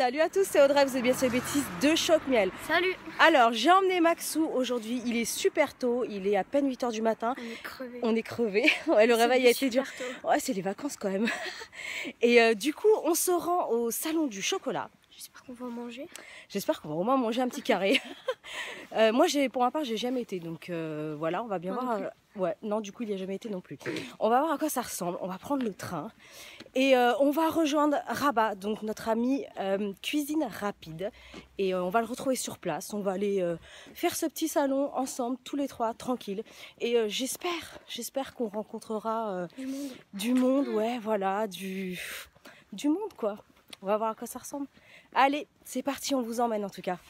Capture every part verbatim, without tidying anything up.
Salut à tous, c'est Audrey, vous êtes bien sur les bêtises de Choc Miel. Salut. Alors j'ai emmené Maxou aujourd'hui, il est super tôt, il est à peine huit heures du matin. On est crevé. On est crevé, ouais, le réveil a été dur. Tôt. Ouais, c'est les vacances quand même. Et euh, du coup on se rend au salon du chocolat. J'espère qu'on va manger. J'espère qu'on va au moins manger un petit carré. euh, moi j'ai, pour ma part j'ai jamais été, donc euh, voilà, on va bien Moi voir. non Euh, ouais, non du coup il n'y a jamais été non plus. On va voir à quoi ça ressemble, on va prendre le train. Et euh, on va rejoindre Rabat, donc notre ami euh, cuisine rapide. Et euh, on va le retrouver sur place. On va aller euh, faire ce petit salon ensemble, tous les trois, tranquille. Et euh, j'espère, j'espère qu'on rencontrera euh, Du monde. du monde, ouais, voilà, du, du monde quoi. On va voir à quoi ça ressemble. Allez, c'est parti, on vous emmène en tout cas.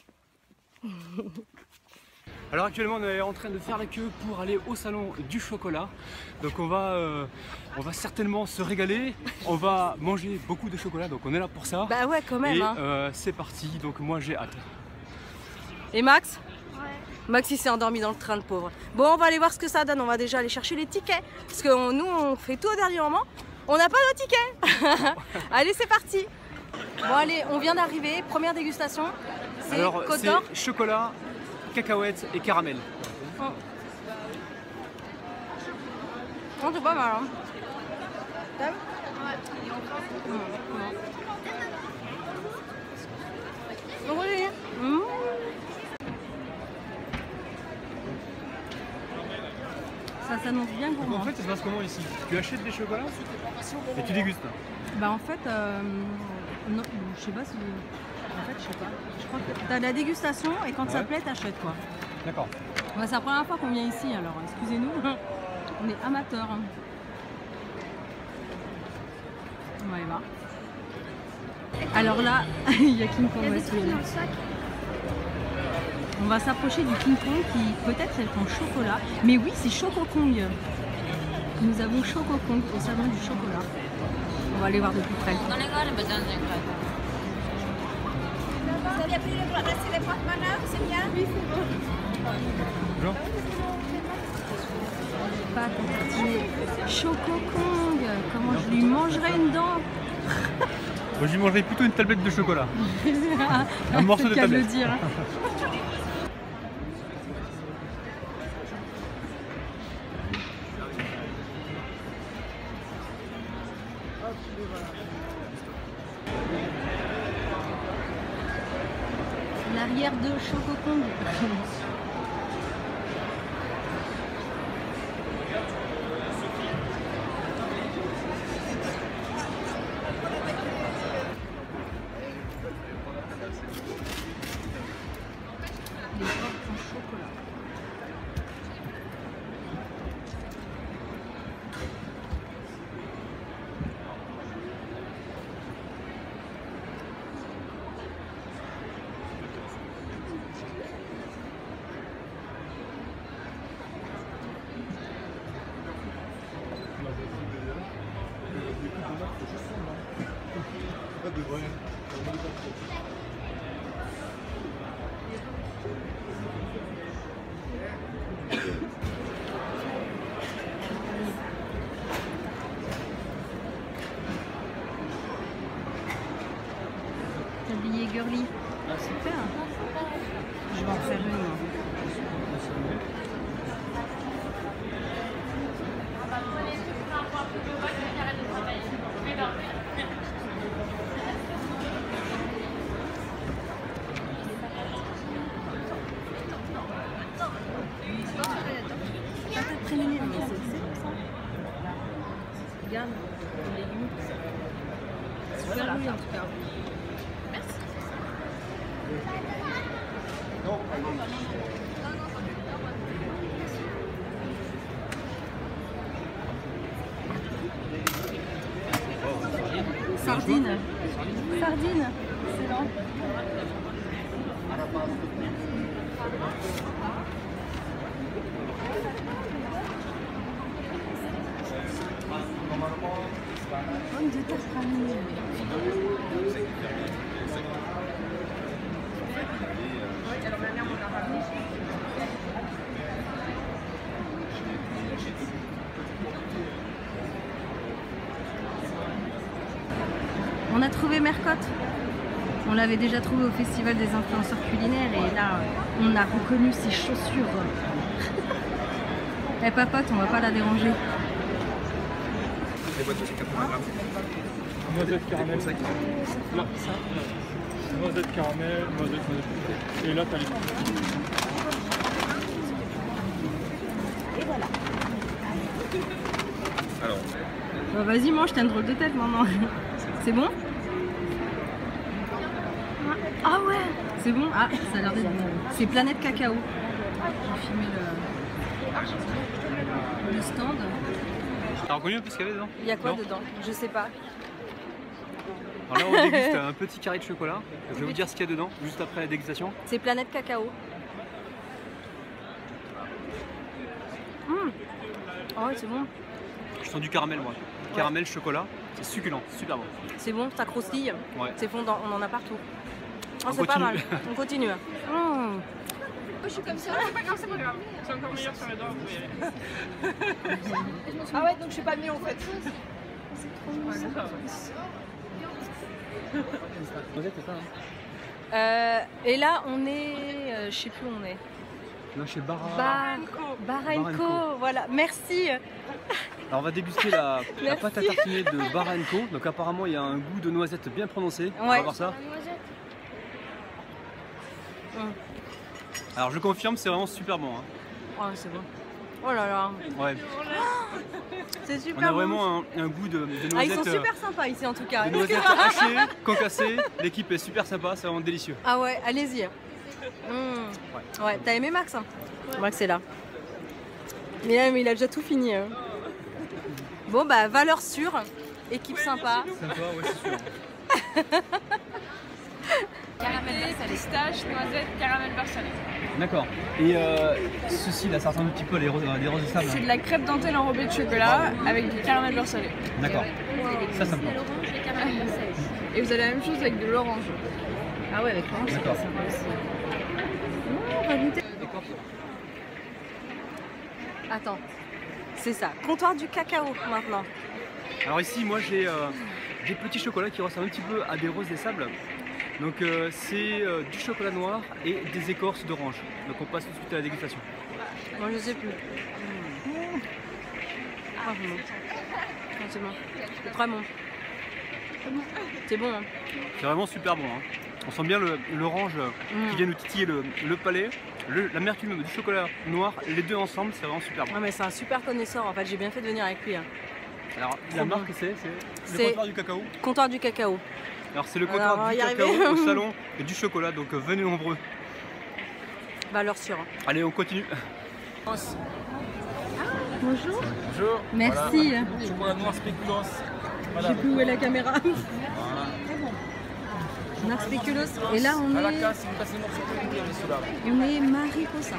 Alors actuellement on est en train de faire la queue pour aller au salon du chocolat. Donc on va, euh, on va certainement se régaler, on va manger beaucoup de chocolat, donc on est là pour ça. Bah ouais quand même. Et hein. euh, c'est parti, donc moi j'ai hâte. Et Max? Ouais. Max il s'est endormi dans le train, le pauvre. Bon, on va aller voir ce que ça donne, on va déjà aller chercher les tickets. Parce que on- nous on fait tout au dernier moment, on n'a pas nos tickets. Allez c'est parti. Bon allez, on vient d'arriver, première dégustation. C'est Alors Côte d'Or. c'est chocolat, cacahuètes et caramel. Oh. Oh, c'est pas mal hein. T'aimes? Ouais. Donc, allez. Mmh. Ça s'annonce bien Donc gourmand. en fait ça se passe comment ici? Tu achètes des chocolats et tu dégustes? Bah en fait, euh, non, je sais pas si... En fait, je sais pas. Je crois que t'as la dégustation et quand ça Ouais. te plaît, t'achètes quoi. D'accord. Ouais, c'est la première fois qu'on vient ici, alors excusez-nous. On est amateurs. On va aller voir. Alors là, il y a King Kong. Il y a ouais, des trucs celui-là. dans le sac. On va s'approcher du King Kong qui peut-être est en chocolat. Mais oui, c'est Choco Kong. Nous avons Choco Kong au salon du chocolat. On va aller voir de plus près. Vous avez pris les rester les porte-bonheur, c'est bien? Oui, c'est bon. Bonjour. Pas tartiner. Choco Kong. Comment je lui mangerai une dent? Moi j'y mangerais plutôt une tablette de chocolat. Un morceau de C'est qu'à le tablette. dire. L'arrière de Choco Kong. Les portes en chocolat. Tablier girly. Ah, super. Je vais en faire une. moi. Patate préliminaire, mais c'est c'est comme ça. Regarde, les légumes. Super joli en tout cas. Sardine. Sardine. Excellent. Pommes de terre pralinée. On a trouvé Mercotte. On l'avait déjà trouvé au festival des influenceurs culinaires et là, on a reconnu ses chaussures. Eh papote, on va pas la déranger. Les boîtes de quatre-vingts grammes. Noisette caramel. Là, ça. Noisette caramel, noisette, noisette. Et là, t'as les. Et voilà. Alors. Bah, vas-y, mange, t'as une drôle de tête maintenant. C'est bon? Ah ouais. C'est bon? Ah, ça a l'air d'être bon. C'est Planète Cacao. J'ai filmé le, le stand. T'as reconnu un peu ce qu'il y avait dedans? Il y a quoi non dedans? Je sais pas. Alors là, on déguste un petit carré de chocolat. Je vais vous dire ce qu'il y a dedans, juste après la dégustation. C'est Planète Cacao. Mmh. Oh ouais, c'est bon. Je sens du caramel, moi. Caramel, chocolat, c'est succulent, super bon. C'est bon, ça croustille. Ouais. C'est fondant, on en a partout. Oh, On c'est pas continue. mal. On continue. Mmh. Je suis comme ça. C'est pas grave, c'est pas grave. C'est encore meilleur sur les dents, vous pouvez y aller. Ah ouais, donc je suis pas mieux en fait. Noisette, c'est ça, hein? Euh, et là, on est. Euh, je sais plus où on est. Là, chez Bara. Bar... Bar and Bar and Co. Co. Voilà, merci. Alors, on va déguster la, la pâte à tartiner de Bara and Co. Donc, apparemment, il y a un goût de noisette bien prononcé. On va Ouais. voir ça. Mmh. Alors, je confirme, c'est vraiment super bon. Hein. Oh, c'est bon. Oh là là. Ouais. C'est On super a bon. vraiment un, un goût de, de noisettes. Ah, ils sont super sympas ici en tout cas. De noisettes hachées, concassées. L'équipe est super sympa, c'est vraiment délicieux. Ah ouais, allez-y. Mmh. Ouais. Ouais, t'as aimé Max hein? Max est là. Mais, là, mais il a déjà tout fini. Hein. Bon bah valeur sûre, équipe sympa. Sympa, ouais, c'est sûr. Caramel beurre salé. Pistache, noisette, caramel beurre salé. D'accord. Et euh, ceci là, ça ressemble un petit peu à des roses, à des roses de sable. C'est hein. de la crêpe dentelle enrobée de chocolat avec du caramel beurre salé. D'accord. Ça, ça me plaît. Et vous avez la même chose avec de l'orange. Ah ouais, avec l'orange, c'est D'accord. pas sympa aussi. Mmh, on va goûter. Attends, c'est ça. Comptoir du cacao maintenant. Alors ici, moi j'ai euh, des petits chocolats qui ressemblent un petit peu à des roses des sables. Donc euh, c'est euh, du chocolat noir et des écorces d'orange. Donc on passe tout de suite à la dégustation. Moi je sais plus. Mmh. Ah, c'est bon. Ah, c'est bon. C'est très bon. C'est bon. Hein. C'est vraiment super bon. Hein. On sent bien le- l'orange Mmh. qui vient nous titiller le, le palais, le- l'amertume du chocolat noir, les deux ensemble, c'est vraiment super bon. Ouais, mais c'est un super connaisseur en fait. J'ai bien fait de venir avec lui. Hein. Alors la Trop marque bon. c'est c'est C'est- le comptoir du cacao. Comptoir du cacao. Alors c'est le Alors, comptoir on va du y cacao arriver. au salon et du chocolat, donc euh, venez nombreux. Valeur sûre. Allez, on continue. Bonjour. Bonjour. Merci. Voilà. Chocolat noir spéculoos. Je sais plus où est la caméra. Noir spéculoos. Et là on À la est. casse, vous passez le morceau de cuir, mais celui-là. Et on est Mariposa.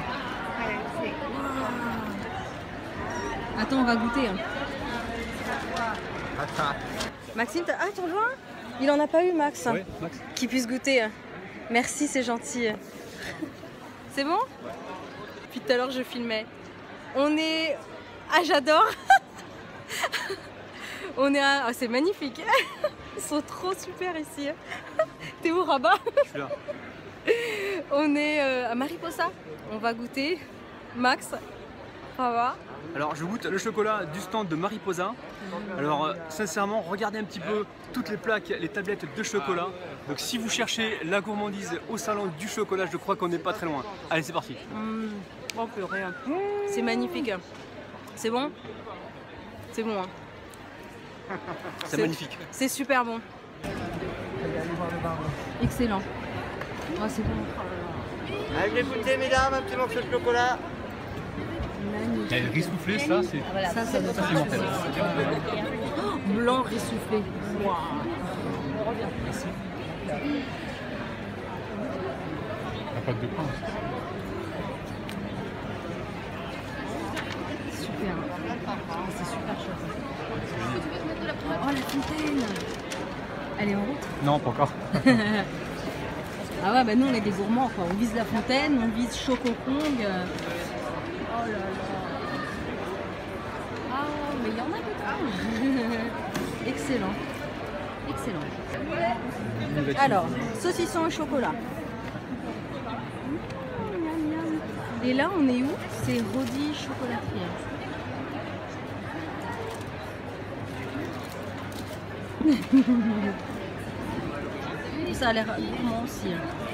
Wow. Attends, on va goûter. Hein. Maxime, t'as... ah t'en veux un? Il en a pas eu Max. Ouais, Max. Qui puisse goûter. Merci, c'est gentil. C'est bon? Depuis tout à l'heure je filmais. On est... Ah j'adore. On est à... Ah, c'est magnifique. Ils sont trop super ici. T'es où Rabat? Je suis là. On est euh, à Mariposa. On va goûter. Max, ça va? Alors je goûte le chocolat du stand de Mariposa. Alors euh, sincèrement, regardez un petit peu toutes les plaques, les tablettes de chocolat. Donc si vous cherchez la gourmandise au salon du chocolat, je crois qu'on n'est pas très loin. Allez, c'est parti. Mmh. Oh purée. C'est magnifique. C'est bon? C'est bon. Hein. C'est magnifique. C'est super bon. Excellent. Oh, c'est bon. Allez, goûter, mesdames, un petit morceau de chocolat. Magnifique. Et rissoufflé, ça c'est Ça, ça doit ça, c'est mortel. Oh, blanc ressoufflé. Wow. La pâte de pain. Super. Oh, c'est super chouette. Oh, la fontaine. Elle est en route. Non, pas encore. Ah ouais, bah nous on est des gourmands quoi. On vise la fontaine, on vise Choco Kong. Oh là là. Ah, mais il y en a d'autres. Excellent. Excellent. excellent. Alors, saucisson au chocolat. Et là, on est où? C'est Rodi chocolatier. Ça a l'air gourmand aussi.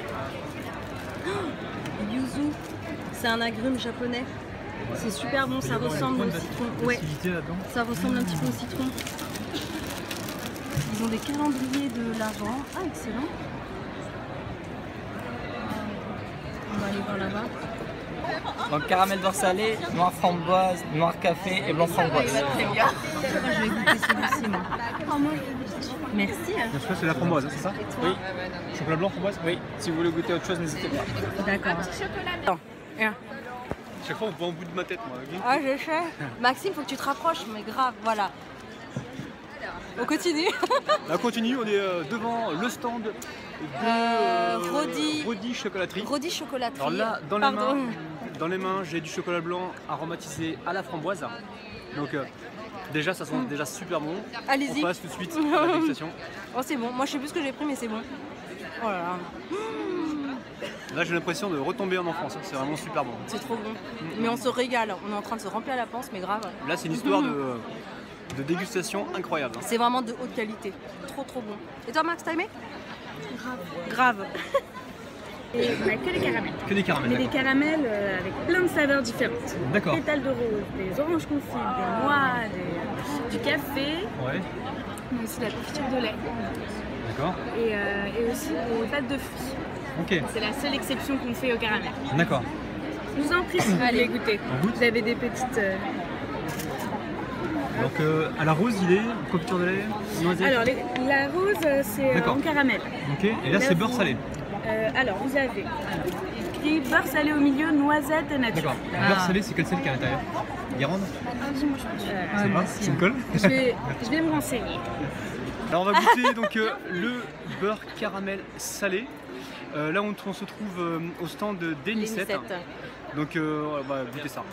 Oh, yuzu, c'est un agrume japonais. C'est super bon, ça ressemble au citron. Ouais, ça ressemble un petit peu au citron. Ils ont des calendriers de l'Avent. Ah, excellent. On va aller voir là-bas. Donc caramel beurre salé, noir framboise, noir café et blanc framboise. Très bien. Je vais goûter celui-ci, moi. Merci. Bien sûr, c'est la framboise, c'est ça? Oui. Chocolat blanc, framboise? Oui. Si vous voulez goûter autre chose, n'hésitez pas. D'accord. Attends. Viens. Chaque fois, on voit un bout de ma tête, moi. Ah, je sais. Maxime, faut que tu te rapproches, mais grave, voilà. On continue. On continue, on est euh, devant le stand de euh, Rodi. Rodi chocolaterie. Rodi chocolaterie. Alors là, dans les Pardon. mains, dans les mains, j'ai du chocolat blanc aromatisé à la framboise. Donc euh, déjà, ça sent mm. déjà super bon. Allez-y. On passe tout de suite à la dégustation. Oh, c'est bon. Moi, je sais plus ce que j'ai pris, mais c'est bon. Oh là là. Là, j'ai l'impression de retomber en enfance. C'est vraiment super bon. C'est trop bon. Mais on se régale. On est en train de se remplir la panse, mais grave. Là, c'est une histoire de, de dégustation incroyable. C'est vraiment de haute qualité. Trop, trop bon. Et toi, Max, t'as aimé? Grave. Grave. Et on n'a que des caramels. Que des caramels. Mais des caramels euh, avec plein de saveurs différentes. D'accord. Pétales de rose, des oranges confites, des noix, des, du café. Ouais. Mais aussi de la confiture de lait. D'accord. Et, euh, et aussi des pâtes de fruits. Ok. C'est la seule exception qu'on fait au caramel. D'accord. Je vous en prie si vous voulez goûter. On goûte. Vous avez des petites... Euh... Donc euh, à la rose, il est confiture de lait, noisette. Alors les, la rose, c'est euh, en caramel. Ok. Et là, c'est beurre salé. Euh, alors vous avez écrit beurre salé au milieu, noisette et nature. D'accord. Ah. Beurre salé, c'est quel sel qui est à l'intérieur? Guérande? Euh, C'est pas? C'est une colle? je, vais, je vais me renseigner. Alors on va goûter donc euh, le beurre caramel salé. Euh, là on, on se trouve euh, au stand de Denisette. Donc euh, on va goûter ça.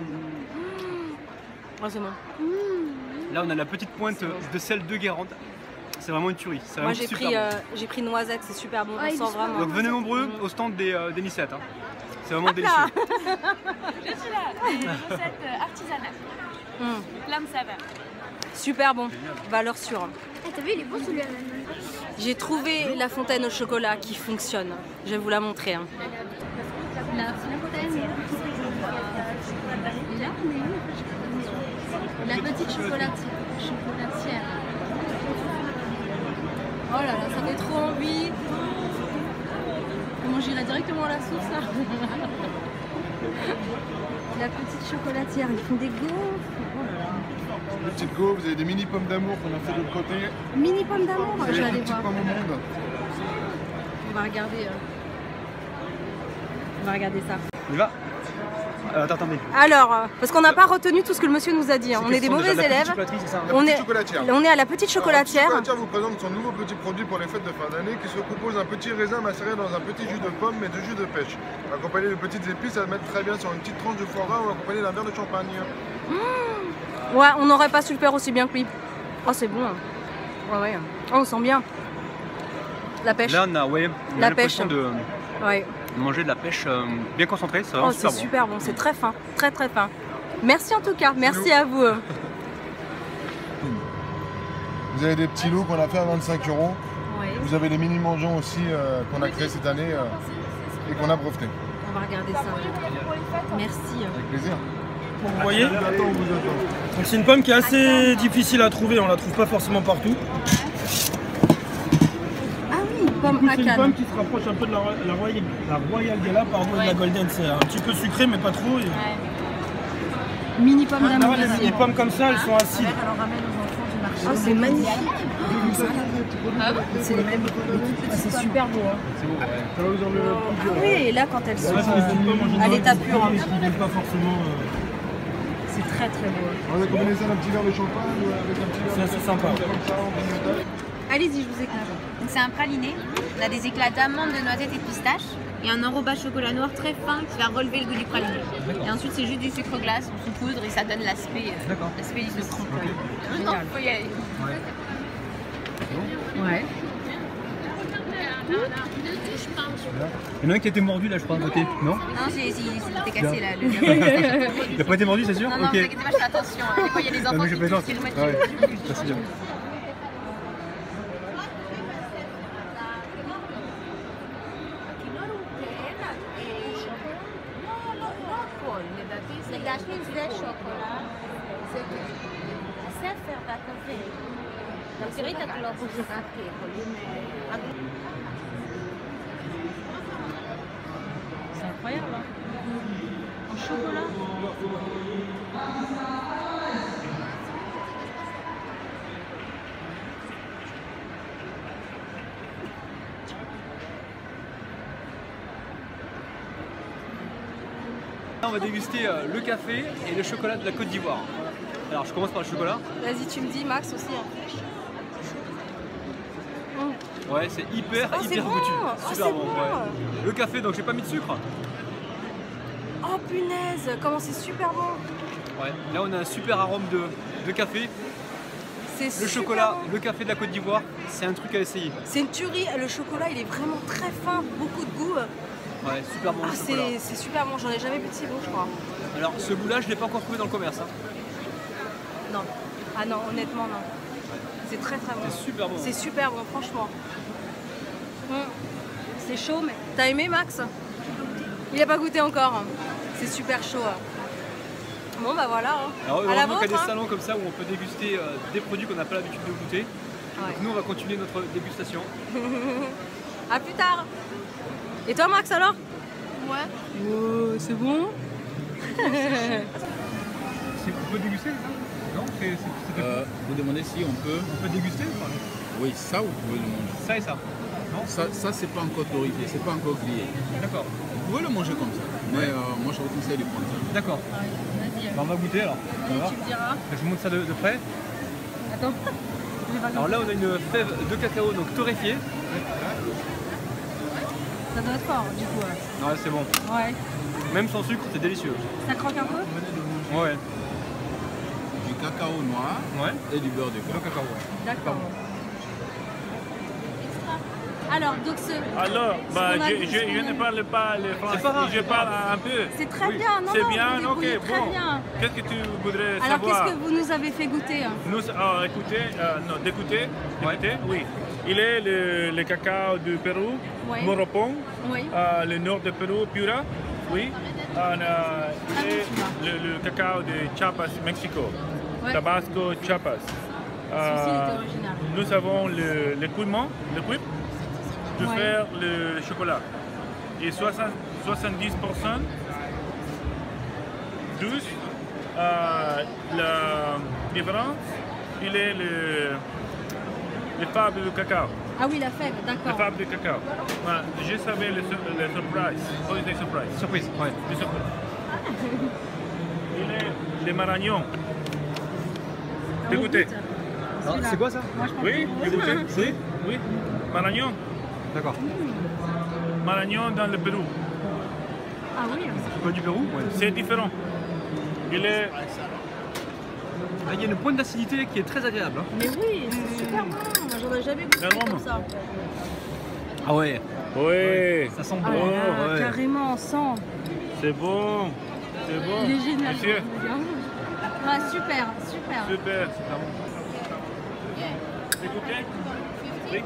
Oh, c'est bon. Là on a la petite pointe de sel de Guérande. C'est vraiment une tuerie. Moi j'ai pris, euh, j'ai pris noisette, c'est super bon, on sent vraiment. Donc venez nombreux mmh. au stand des euh, Denisette. Hein. C'est vraiment Hop délicieux. Je suis là, des recettes artisanales. Mmh. Plein de saveurs. Super bon, valeur sûre. Eh, t'as vu, il est beau celui-là. J'ai trouvé la fontaine au chocolat qui fonctionne. Je vais vous la montrer. Hein. La, la fontaine. Et là, on est où? La petite chocolatière. chocolatière. Oh là là, ça fait trop envie. On j'irai directement à la source là. La petite chocolatière, ils font des gaufres. Oh là là. Des petites gaufres, vous avez des mini pommes d'amour qu'on a fait de l'autre côté. Mini pommes d'amour, je vais aller voir. Pommes au monde. On va regarder. Euh... On va regarder ça. On y va. Euh, attends, attendez. Alors, euh, parce qu'on n'a pas retenu tout ce que le monsieur nous a dit. Hein. On est des mauvais élèves. On est, on est à la petite chocolatière. La petite chocolatière vous présente son nouveau petit produit pour les fêtes de fin d'année qui se compose d'un petit raisin macéré dans un petit jus de pomme et de jus de pêche. Accompagné de petites épices à mettre très bien sur une petite tranche de foie gras ou accompagné d'un verre de champagne. Mmh. Ouais, on n'aurait pas su le faire aussi bien que lui. Oh, c'est bon. Ouais, ouais. Oh, on sent bien. La pêche. Là, on a, ouais, on a la l'impression pêche. de ouais. manger de la pêche euh, bien concentrée. C'est vraiment oh, super, bon. super bon. C'est très fin. Très, très fin. Merci en tout cas. Merci à vous. Vous avez des petits lots qu'on a fait à vingt-cinq euros. Ouais. Vous avez les mini mangeons aussi euh, qu'on a créés cette année euh, et qu'on a breveté. On va regarder ça. Merci. Avec plaisir. Vous voyez, donc c'est une pomme qui est assez difficile à trouver, on la trouve pas forcément partout. Ah oui, pomme à C'est une canne. pomme qui se rapproche un peu de la, la, Royal, la Royal Gala, pardon, ouais. de la Golden. C'est un petit peu sucré mais pas trop. Et... Ouais. Mini pomme d'amour. Les mini pommes comme ça, elles sont acides. Oh, c'est magnifique. C'est les mêmes. C'est super beau. Hein. C'est beau, ouais. Ça va vous enlever le plus dur. Oui, et là quand elles sont Ouais, euh, à l'état pur. Hein. Pas forcément. Euh... C'est très très beau. On a combiné ça d'un petit verre de champagne ou avec un petit verre de C'est assez sympa. Allez-y, je vous écoute. C'est un praliné. On a des éclats d'amandes, de noisettes et de pistache. Et un enrobage chocolat noir très fin qui va relever le goût du praliné. Et ensuite, c'est juste du sucre glace sous poudre et ça donne l'aspect euh, l'aspect du sucre. Okay. Génial. Faut y aller. Ouais. Ouais. Il y en a un qui a été mordu là, je crois, à côté, non? Non, c'est c'était cassé là. Le... Il n'a pas été mordu, c'est sûr? Non, non, ok. vous inquiétez pas, je fais attention. Des fois, il y a des enfants Non, qui je plaisante. qui le mettent Ouais, dessus. ça c'est bien. C'est incroyable, hein. En chocolat. Là, on va déguster euh, le café et le chocolat de la Côte d'Ivoire. Alors, je commence par le chocolat. Vas-y, tu me dis, Max aussi. Hein. Mm. Ouais, c'est hyper, Oh, c'est hyper bon. goûtu. Oh, Super c'est bon. bon. Ouais. Le café, donc j'ai pas mis de sucre. Oh punaise, comment c'est super bon. Ouais. Là, on a un super arôme de, de café. C'est Le super chocolat, bon. le café de la Côte d'Ivoire, c'est un truc à essayer. C'est une tuerie. Le chocolat, il est vraiment très fin, beaucoup de goût. Ouais, super bon Ah, le chocolat. c'est c'est super bon. J'en ai jamais vu de si bon, je crois. Alors, ce goût-là, je l'ai pas encore trouvé dans le commerce. Hein. Non. Ah non, honnêtement, non. C'est très très bon. C'est super bon. C'est super bon, franchement. Mm. C'est chaud, mais. T'as aimé, Max? Il a pas goûté encore. C'est super chaud. Bon, bah voilà. Hein. Alors, À la heureusement qu'il y a vôtre, des hein. salons comme ça où on peut déguster euh, des produits qu'on n'a pas l'habitude de goûter. Ouais. Donc, nous, on va continuer notre dégustation. À plus tard. Et toi, Max, alors? Ouais. Oh, c'est bon. C'est- On peut déguster ça? Non, c'est c'est- Euh, vous demandez si on peut. On peut déguster ou pas? Oui, ça vous pouvez le manger. Ça et ça. Non? Ça, ça c'est pas encore torréfié, c'est pas encore grillé. D'accord. Vous pouvez le manger comme ça. Mais euh, moi je vous conseille de prendre ça. D'accord. Bah, on va goûter alors. On va voir. Tu me diras. Je vous montre ça de, de près. Attends. Alors là, on a une fève de cacao donc torréfiée. Ça doit être fort, du coup. Ouais. Ouais, c'est bon. Ouais. Même sans sucre, c'est délicieux. Ça croque un peu? Ouais. Du cacao noir Ouais. et du beurre de Le coco. cacao, ouais. D'accord. Alors, donc ce... Alors, bah, qu'on a je, dit, je, ce qu'on je a ne dit. parle pas le français, pas grave, je c'est pas parle grave. un peu. C'est très Oui. bien, non, C'est non, bien, vous ok, débrouillez très bon. bien. Qu'est-ce que tu voudrais Alors, savoir? qu'est-ce que vous nous avez fait goûter? Nous, ah, écoutez, euh, non, d'écouter, d'écouter, oui. Il est le, le cacao du Pérou, Oui. Moropon, Oui. euh, le nord du Pérou, Piura, oui. Euh, euh, et le, le cacao de Chiapas, Mexico, Ouais. Tabasco, Chiapas. Celui-ci, il était original. Nous avons le- l'équipement, l'équipe de Ouais. faire le chocolat. Et soixante soixante-dix pour cent douce. Euh, la différence, il est le, le fable du cacao. Ah oui, la fève, Le d'accord. fable du cacao. Voilà, je savais le, sur- le surprise. Oh, c'est surprise. Surprise, ouais. Le surprise. Il est le maragnon. Dégoûté. Alors, c'est quoi ça? Moi, je pense Oui, que- dégoûté. C'est? Oui, maragnon. D'accord. Maragnon dans le Pérou. Ah oui. C'est pas du Pérou? Ouais. C'est différent. Il est. Ah, il y a une pointe d'acidité qui est très agréable. Hein. Mais oui, c'est super bon. Moi, j'en ai jamais goûté Vraiment. comme ça. Ah ouais. Oui, Ça sent Ah bon. là là, ouais. carrément, on sent. c'est bon. C'est bon. Il est génial. Monsieur, Ah, super, super. super. Écoutez. Oui.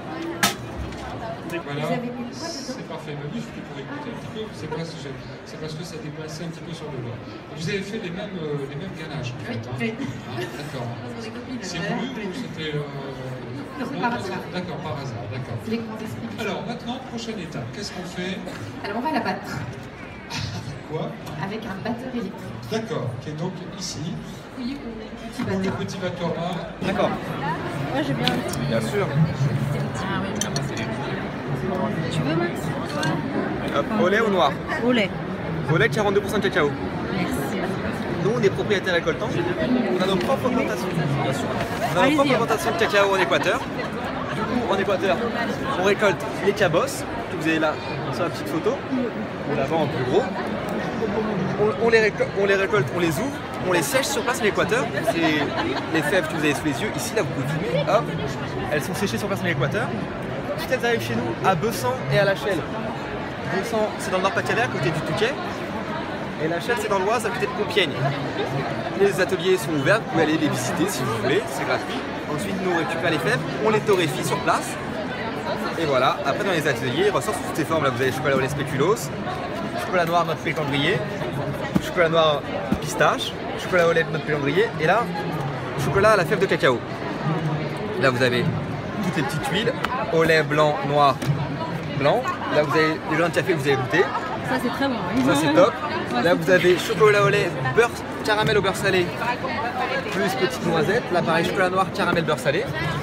Voilà, c'est parfait. Mais oui, je pour écouter un petit peu, c'est parce, que j'ai- c'est parce que ça dépassait un petit peu sur le doigt. Vous avez fait les mêmes, euh, les mêmes ganaches, en fait. Hein. Ah, d'accord. C'est voulu ou c'était... Euh... Non, c'est par hasard. D'accord, par hasard, d'accord. C'est les grands esprits. Alors, maintenant, prochaine étape. Qu'est-ce qu'on fait? Alors on va la battre Quoi? avec un batteur électrique. D'accord, qui est donc ici. Oui, ou le petit Le batteur. petit batteur là. D'accord. Moi, j'ai bien un petit. Bien sûr. Ah oui. Tu veux, Max? Hop, au lait ou noir? Au lait. Au lait, quarante-deux pour cent de cacao. Merci. Nous, on est propriétaires récoltants. On a nos propres plantations. Bien sûr. On a nos Allez-y, propres hein. plantations de cacao en Équateur. Du coup, en Équateur, on récolte les cabosses, que vous avez là sur la petite photo. On la vend en plus gros. On, on les récolte, on les récolte, on les ouvre, on les sèche sur place à l'Équateur. C'est les fèves que vous avez sous les yeux. Ici, là, vous pouvez filmer. Hop, elles sont séchées sur place à l'équateur. Ensuite elles arrivent chez nous à Bessan et à La Chelle. Bessan c'est dans le Nord-Pas-de-Calais à côté du Touquet. Et La Chelle c'est dans l'Oise à côté de Compiègne. Les ateliers sont ouverts, vous pouvez aller les visiter si vous voulez, c'est gratuit. Ensuite nous on récupère les fèves, on les torréfie sur place. Et voilà, après dans les ateliers, ils ressortent sous toutes ces formes. Là vous avez chocolat au lait spéculoos, chocolat noir notre pécandrier, chocolat noir pistache, chocolat au lait notre pécandrier, et là, chocolat à la fève de cacao. Là vous avez toutes les petites huiles, au lait blanc, noir, blanc. Là vous avez les grains de café que vous avez goûté. Ça c'est très bon. Ça c'est top. Là vous avez chocolat au lait, beurre, caramel au beurre salé, plus petite noisette. Là pareil, chocolat noir, caramel, beurre salé.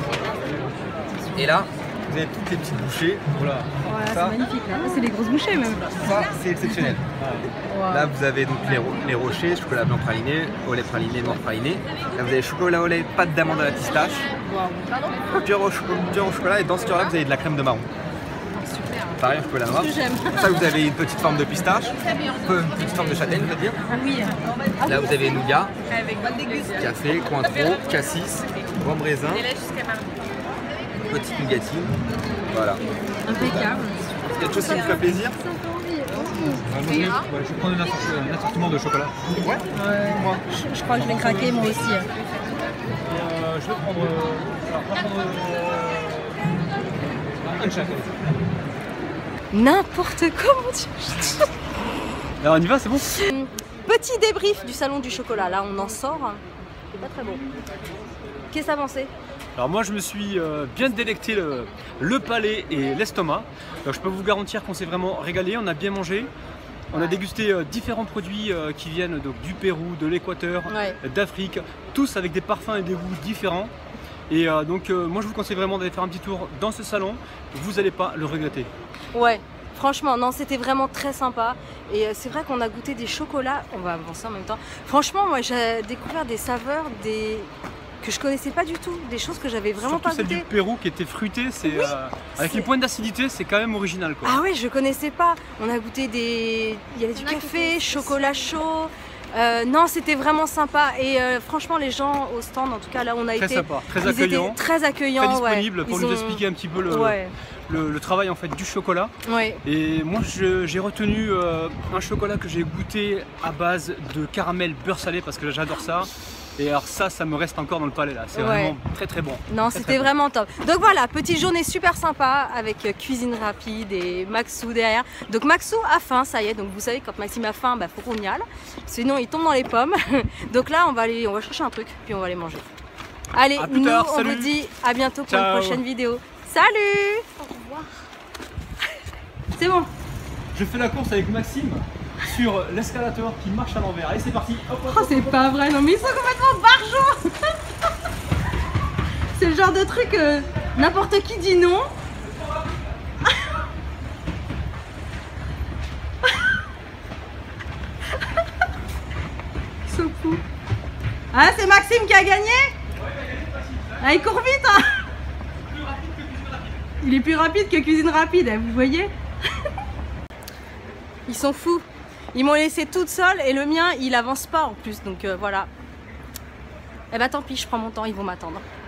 Et là, vous avez toutes les petites bouchées. Voilà. Ouais, c'est magnifique là. C'est des grosses bouchées même. Ça c'est exceptionnel. Wow. Là vous avez donc les, ro les rochers, chocolat blanc praliné, au lait praliné, noir praliné. Là vous avez chocolat au lait, pâte d'amande à la pistache. Wow. Cœur au, au chocolat, et dans ce cœur là vous avez de la crème de marron. Super. Pareil en chocolat noir. Ça vous avez une petite forme de pistache, une petite forme de châtaigne je veux dire. Ah oui. Là vous avez nougat, café, cointreau, cassis, rhum raisin. Petite nougatine, voilà. Impeccable. C'est quelque chose qui vous fait plaisir? Ouais, je vais prendre un assortiment de chocolat. Ouais, ouais. Moi. Je, je crois que je vais craquer moi aussi. Euh, je vais prendre, euh, alors, prendre euh, un chaque. N'importe comment tu... Alors on y va, c'est bon? Petit débrief du salon du chocolat, là on en sort. C'est pas très bon. Qu'est-ce que t'as pensé? Alors moi je me suis euh, bien délecté le, le palais et l'estomac. Je peux vous garantir qu'on s'est vraiment régalé, on a bien mangé. On a dégusté euh, différents produits euh, qui viennent donc, du Pérou, de l'Équateur, ouais. d'Afrique, tous avec des parfums et des goûts différents. Et euh, donc euh, moi je vous conseille vraiment d'aller faire un petit tour dans ce salon, vous n'allez pas le regretter. Ouais, franchement, non, c'était vraiment très sympa. Et euh, c'est vrai qu'on a goûté des chocolats, on va avancer en même temps. Franchement, moi j'ai découvert des saveurs, des... que je connaissais pas du tout, des choses que j'avais vraiment Surtout pas celle goûté. du Pérou qui était fruitée, c'est oui, euh, avec une pointe d'acidité, c'est quand même original quoi. Ah ouais, je connaissais pas. On a goûté des, il y avait du café, chocolat chaud. Euh, non, c'était vraiment sympa et euh, franchement les gens au stand, en tout cas là on a très été, sympa, très ils accueillant, étaient très accueillants, très disponible ouais. pour Ils nous ont... expliquer un petit peu le, ouais. le, le travail en fait du chocolat. Ouais. Et moi j'ai retenu euh, un chocolat que j'ai goûté à base de caramel beurre salé parce que j'adore ça. Et alors ça, ça me reste encore dans le palais là, c'est ouais. vraiment très très bon. Non, c'était vraiment top. Donc voilà, petite journée super sympa avec euh, cuisine rapide et Maxou derrière. Donc Maxou a faim, ça y est, donc vous savez quand Maxime a faim, bah faut qu'on y aille. Sinon il tombe dans les pommes. Donc là on va aller, on va chercher un truc, puis on va aller manger. Allez, nous tard, on salut. vous dit à bientôt pour Ciao. une prochaine vidéo. Salut. Au revoir. C'est bon. Je fais la course avec Maxime sur l'escalator qui marche à l'envers. Allez, c'est parti. Oh, c'est pas vrai, non mais ils sont complètement barjots. C'est le genre de truc, euh, n'importe qui dit non. Ils sont fous. Ah, c'est Maxime qui a gagné. Ah, il court vite, hein. Il est plus rapide que cuisine rapide, vous voyez. Ils sont fous. Ils m'ont laissé toute seule et le mien il avance pas en plus, donc euh, voilà. Eh bah tant pis, je prends mon temps, ils vont m'attendre.